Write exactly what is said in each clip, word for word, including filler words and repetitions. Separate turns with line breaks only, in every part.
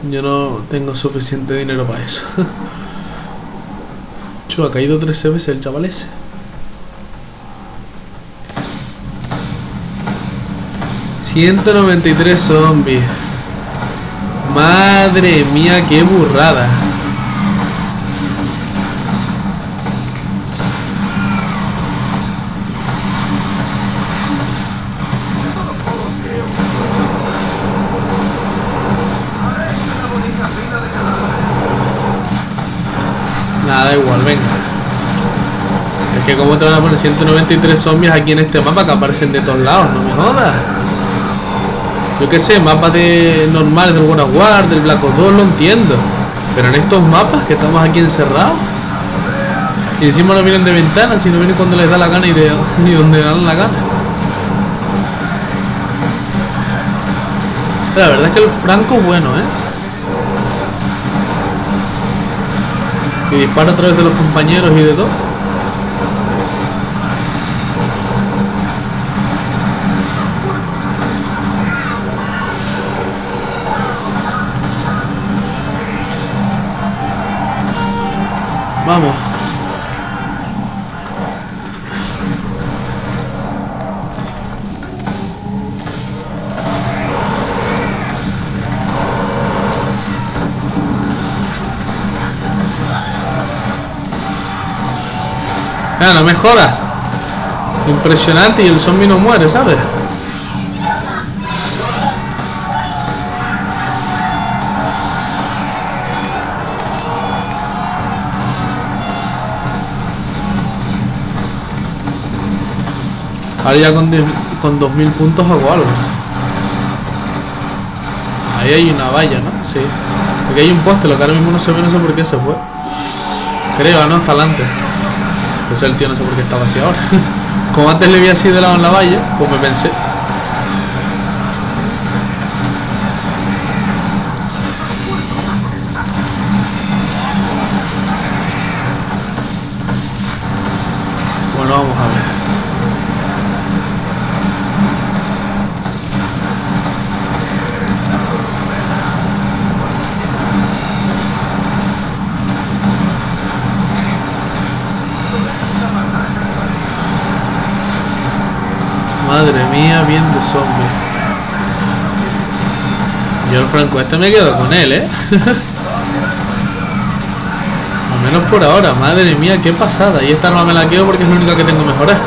Yo no tengo suficiente dinero para eso. Chu, ha caído trece veces el chaval ese. ciento noventa y tres zombies. Madre mía, qué burrada. Nada, igual, venga. Es que como te van a poner ciento noventa y tres zombies aquí en este mapa que aparecen de todos lados, no me jodas. Yo qué sé, mapas de normales del World of War, del Black Ops dos, lo entiendo. Pero en estos mapas que estamos aquí encerrados, y encima no vienen de ventanas, sino vienen cuando les da la gana y de y donde dan la gana. La verdad es que el franco es bueno, ¿eh? Y dispara a través de los compañeros y de todo. Vamos. Ah, no me jodas. Impresionante, y el zombie no muere, ¿sabes? Ahora ya con, con dos mil puntos hago algo. Ahí hay una valla, ¿no? Sí. Aquí hay un poste, lo que ahora mismo no se ve, no sé por qué se fue. Creo, ¿no? Está adelante. Pues el tío no sé por qué estaba así ahora. Como antes le vi así de lado en la valla, pues me pensé. Bueno, vamos a ver. Madre mía, bien de zombie. Yo el franco este me quedo con él, ¿eh? Al menos por ahora. Madre mía, qué pasada. Y esta arma me la quedo porque es la única que tengo mejorada.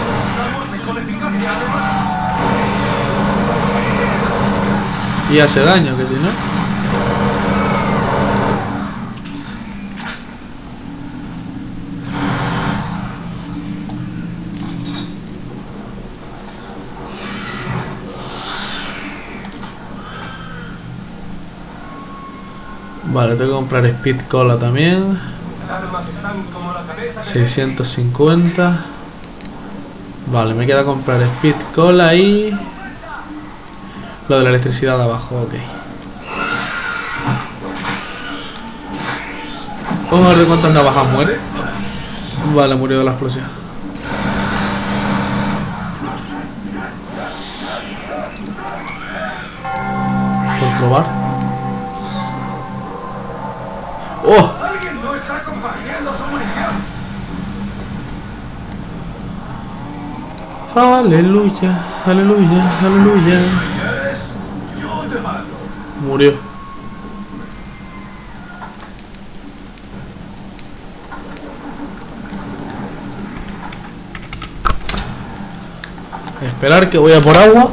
Y hace daño, que si no... Vale, tengo que comprar Speed Cola también. seiscientos cincuenta. Vale, me queda comprar Speed Cola y... lo de la electricidad de abajo, ok. Vamos a ver de cuántas navajas muere. Vale, murió de la explosión. Por probar. ¡Oh!
¡Alguien no está compartiendo su munición!
Aleluya, aleluya, aleluya.
Yo te mato.
Murió. Esperar que voy a por agua.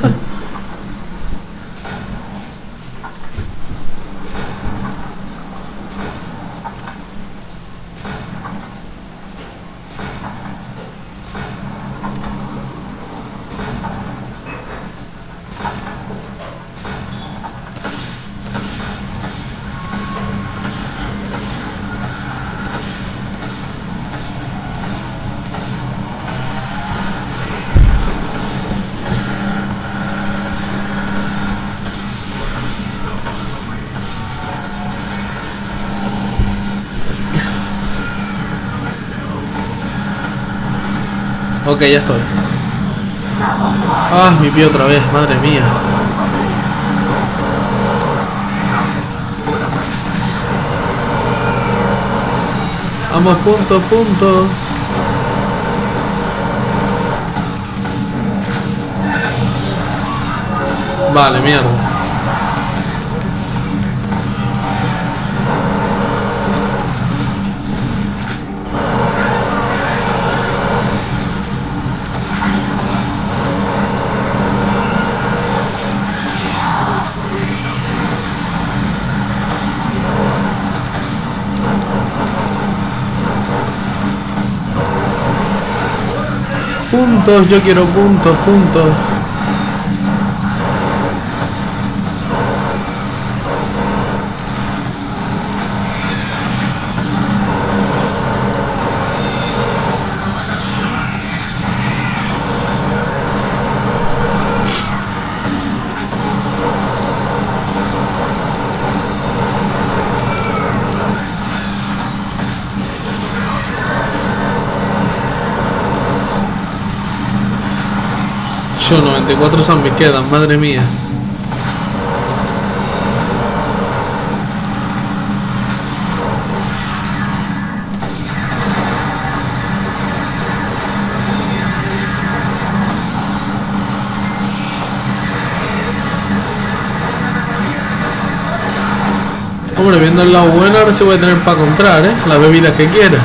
Ok, ya estoy. Ah, mi pie otra vez, madre mía. Vamos, puntos, puntos. Vale, mierda. Puntos, yo quiero puntos, puntos. Yo noventa y cuatro zombies quedan, madre mía. Hombre, viendo el lado bueno, ahora sí voy a tener para comprar, ¿eh? La bebida que quiera.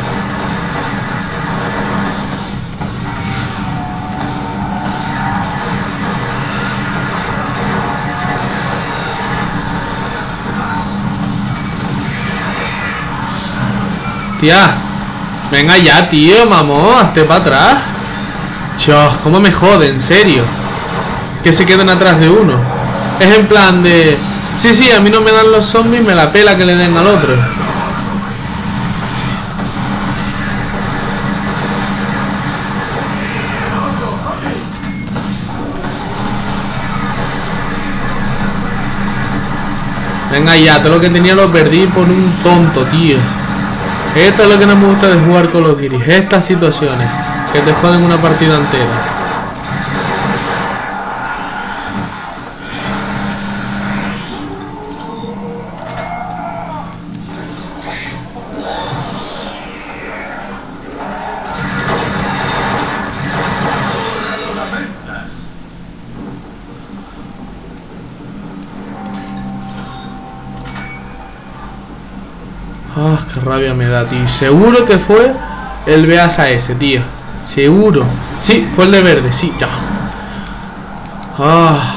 Tía, venga ya, tío, mamón, hazte para atrás. Dios, cómo me jode, en serio. Que se queden atrás de uno. Es en plan de... Sí, sí, a mí no me dan los zombies, me la pela que le den al otro. Venga ya, todo lo que tenía lo perdí por un tonto, tío. Esto es lo que no me gusta de jugar Call of Duty. Estas situaciones que te joden una partida entera. Ah, qué rabia me da, tío. Seguro que fue el B A S A ese, tío. Seguro. Sí, fue el de verde, sí, ya. Ah.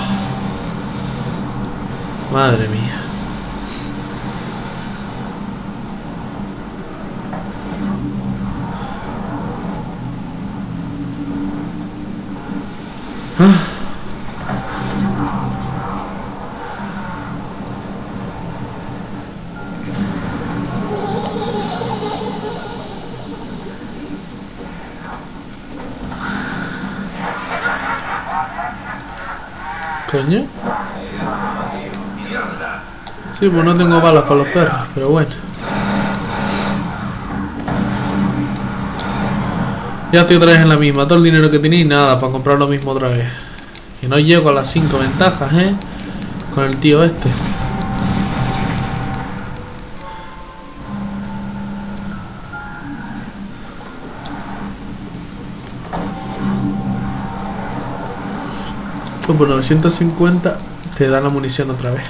Madre mía. Ah. Coño. Sí, pues no tengo balas para los perros, pero bueno. Ya estoy otra vez en la misma, todo el dinero que tenía y nada para comprar lo mismo otra vez. Que no llego a las cinco ventajas, eh. Con el tío este. Pues por novecientos cincuenta te dan la munición otra vez.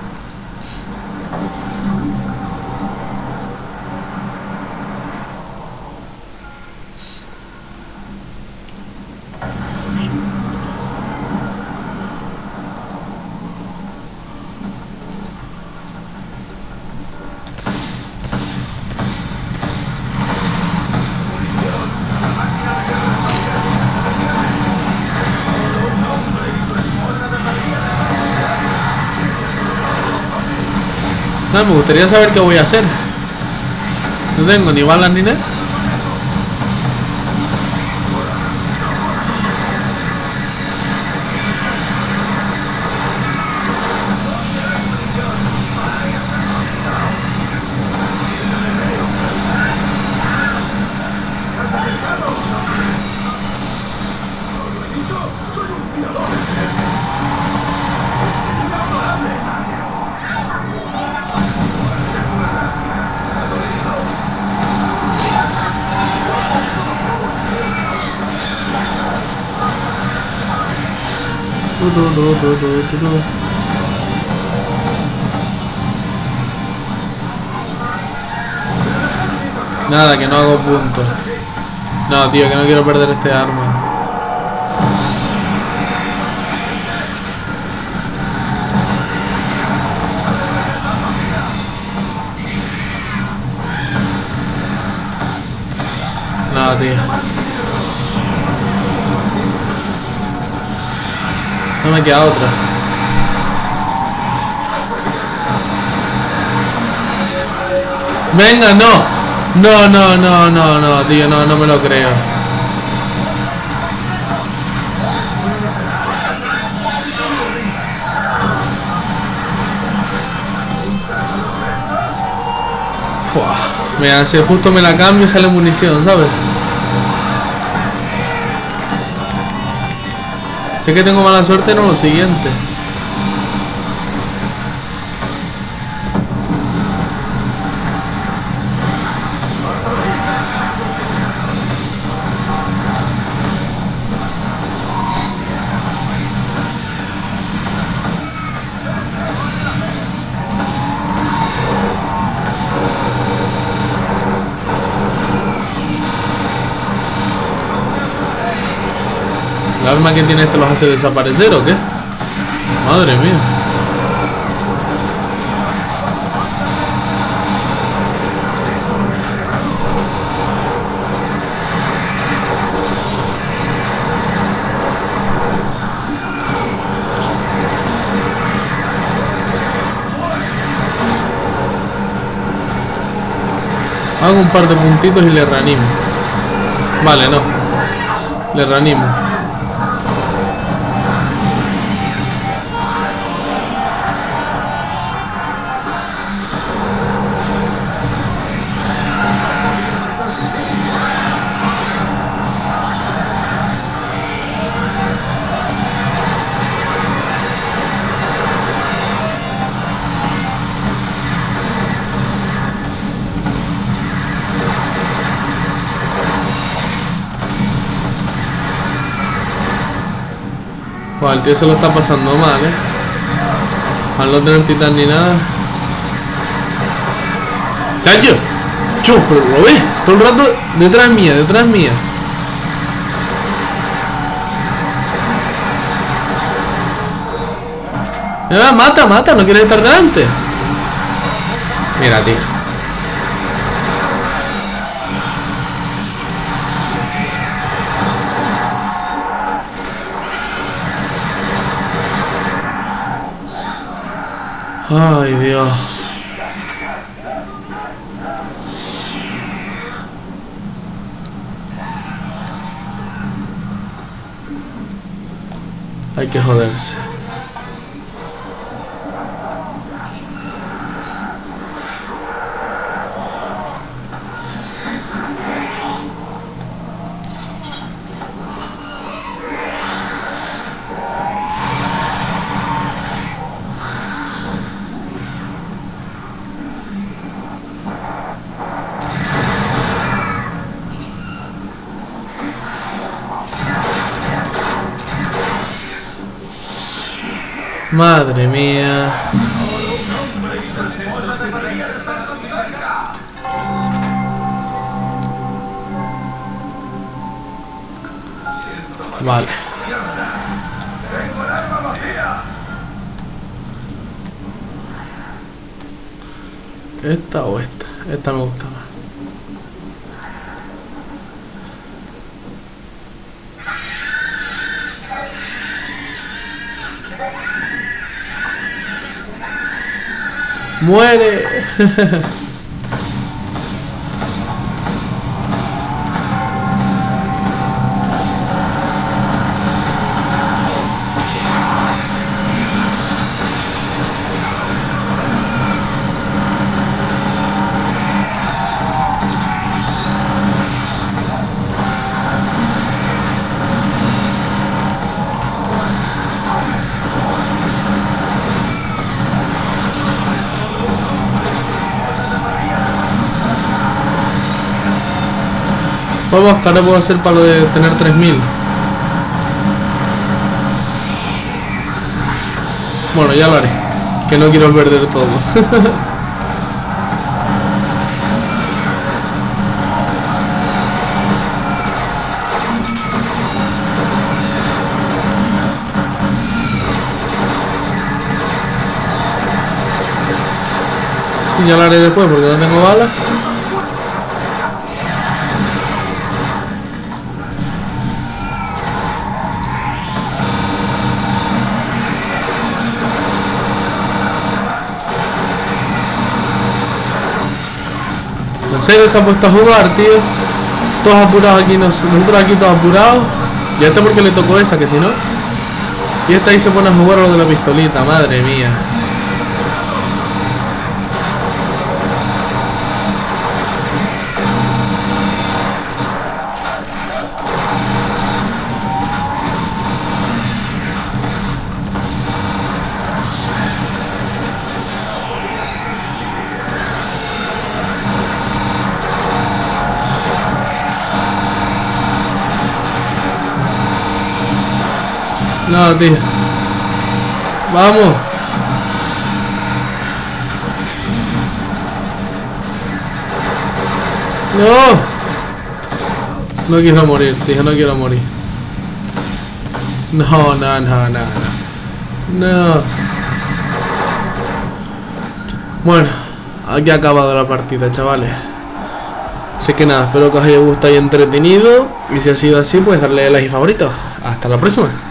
No, me gustaría saber qué voy a hacer. No tengo ni balas ni nada. Nada, que no hago puntos. No, tío, que no quiero perder este arma. Nada, tío. No me queda otra. Venga, no. No, no, no, no, no, tío, no, no me lo creo. Buah. Mira, si justo me la cambio sale munición, ¿sabes? Sé que tengo mala suerte, no lo siguiente. ¿La arma que tiene este los hace desaparecer o qué? Madre mía. Hago un par de puntitos y le reanimo. Vale, no. Le reanimo. Bueno, el tío se lo está pasando mal, eh. Al no tener titán ni nada. ¡Chacho! ¡Chu! Pero lo ves, todo el rato detrás mía, detrás mía. Ah, mata, mata, no quiere estar delante. Mira, tío. Ay, Dios. Hay que joderse. Madre mía. Vale. ¿Esta o esta? Esta me gusta más. ¡Muere! Vamos, que ahora puedo hacer para lo de tener tres mil. Bueno, ya lo haré. Que no quiero perder todo. Sí, ya lo haré después porque no tengo balas. ¿En serio se ha puesto a jugar, tío? Todos apurados aquí, nosotros aquí todos apurados. Ya está porque le tocó esa, que si no. Y esta ahí se pone a jugar lo de la pistolita, madre mía. No, tío. Vamos. No. No quiero morir, tío. No quiero morir. No, no, no, no, no. No. Bueno, aquí ha acabado la partida, chavales. Así que nada, espero que os haya gustado y entretenido. Y si ha sido así, pues darle like y favorito. Hasta la próxima.